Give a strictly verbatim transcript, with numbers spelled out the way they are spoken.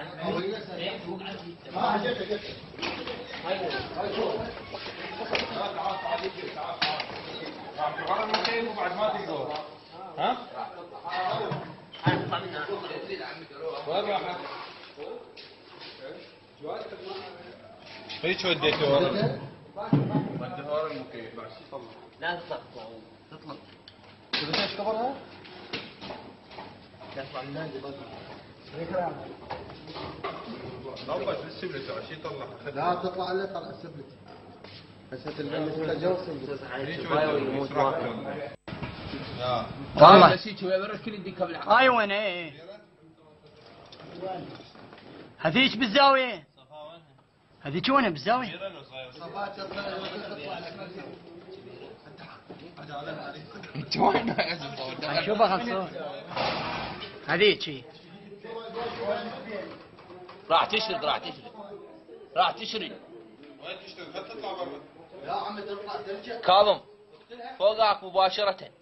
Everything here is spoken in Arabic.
ها جبت جبت. تعال المكيف وبعد ما تقدر. ها؟ وين راح؟ هيك وديته ورا. وديته ورا المكيف بعد شو يطلع؟ لا تطلع تطلع. تبي ايش كبرها؟ تطلع من النادي بس. ضبط السبلة شو يطلع؟ لا تطلع الا طلع السبلتي. بس تلقى والله هاي وين ايه هذيك بالزاوية هذيك وين بالزاوية شوفها خلصوا هذيك راح تشرد راح تشرد راح تشرد وين تشتغل؟ تطلع برا. يا عمي تطلع ترجع كاظم فوقك مباشرة